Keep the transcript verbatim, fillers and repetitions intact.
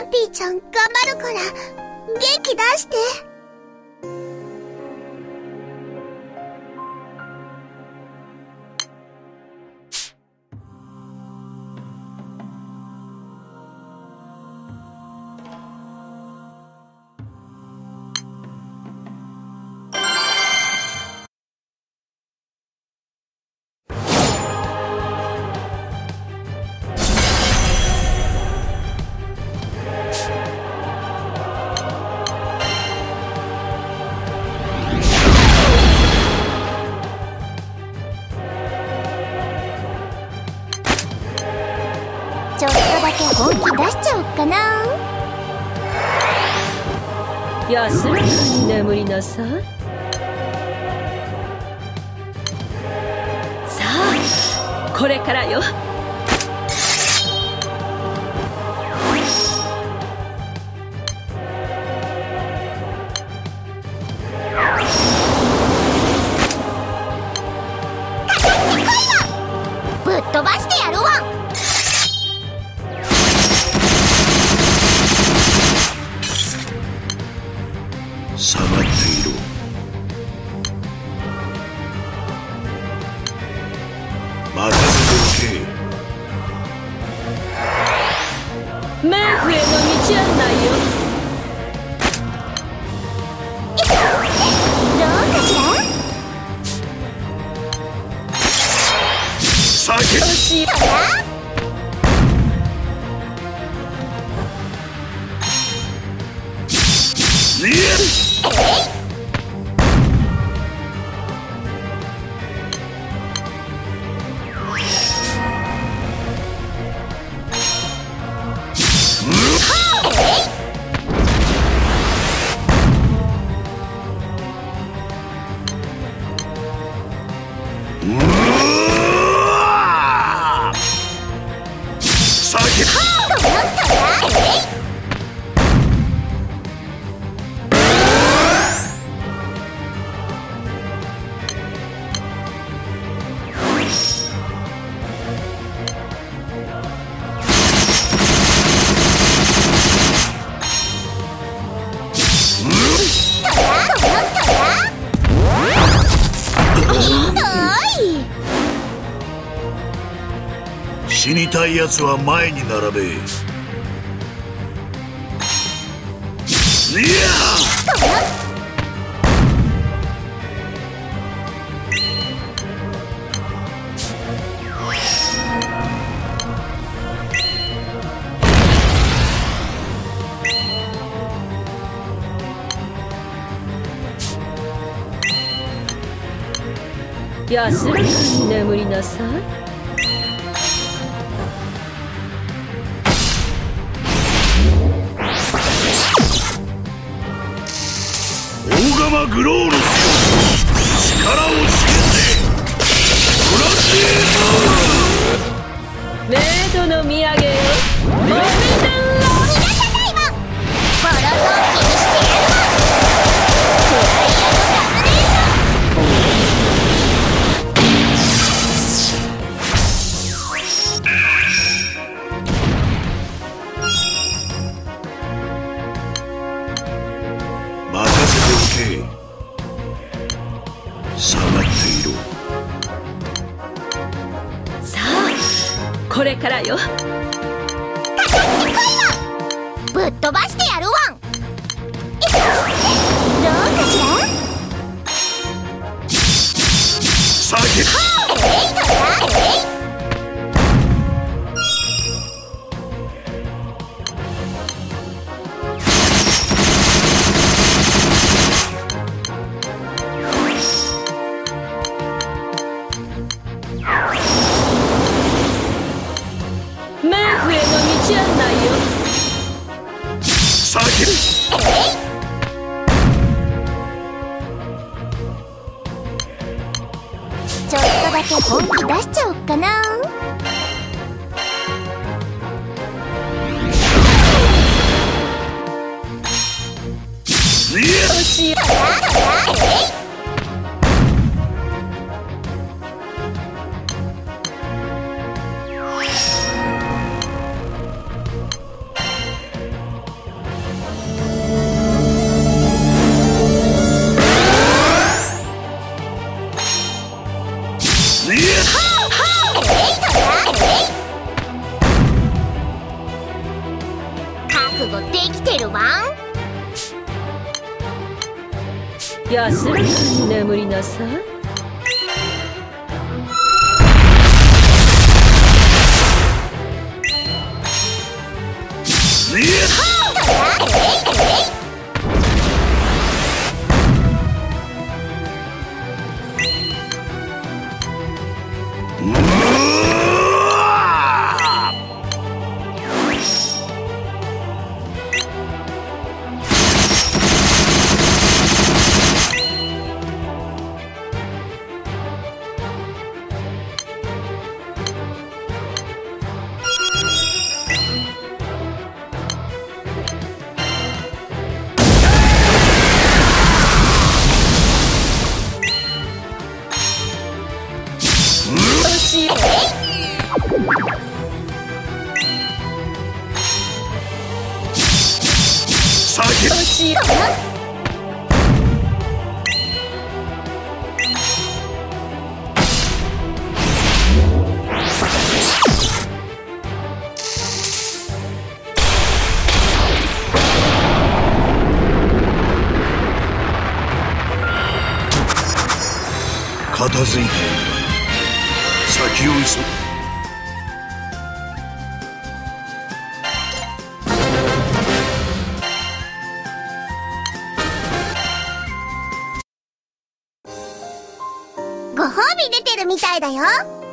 ンピーちゃん頑張るから元気出して。ちょっとだけ本気出しちゃおっかな。 安らかに眠りなさい。さあこれからよ。 ぶっ飛ばしてやるわん。 下がっていろ。任せておけ。 冥府への道案内よ。 どうかしら。 酒よし。 いや死にたいやつは前に並べ。いや安らかに眠りなさい。 大釜グローノスよ、力をつけてフラッシメイドの土産よ。モビダンロー。 ボロ雑巾にしてやるわ。フライヤーのガスレーション。 任せておけ。下がっていろ。 さあこれからよ。 かかってこいわ。ぶっ飛ばしてやるわん。どうかしら。 酒えいとやえい。 冥府への道案内よ。 酒ちょっとだけ本気出しちゃおっかな。 いやよしよ。 安らかに眠りなさい。 片付いている。先を急ぐ。 ご褒美出てるみたいだよ。